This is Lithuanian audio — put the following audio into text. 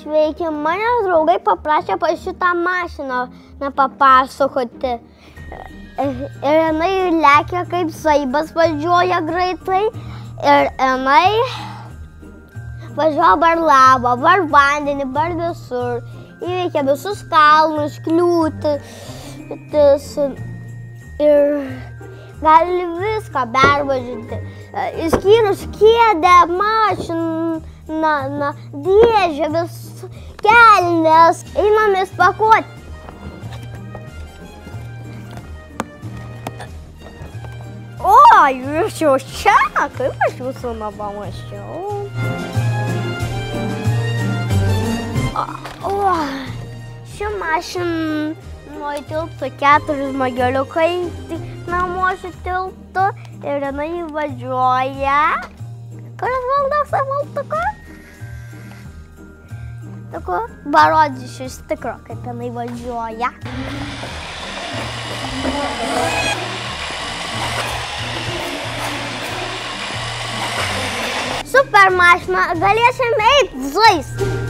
Sveiki, manęs draugai paprašė apie šitą mašiną papasakoti. Ir jinai lekia kaip saibas, važiuoja greitai. Ir jinai važiuoja bar lavą, bar vandenį, bar visur. Įveikia visus kalnus, kliūtis. Ir gali viską pervažiuoti. Išskyrus kėdę, mašiną, dėžę, vis kelnes. Einamės pakuoti. O, jūs jau čia? Kaip aš jūsų nepamačiau? Ši mašina įtilptų 4 žmogeliukai namuose tilptų ir jinai važiuoja. Kuris valdas valtuko? Tako, parodysiu iš tikro, kaip jinai važiuoja. Super mašina, galėsim eiti žaisti.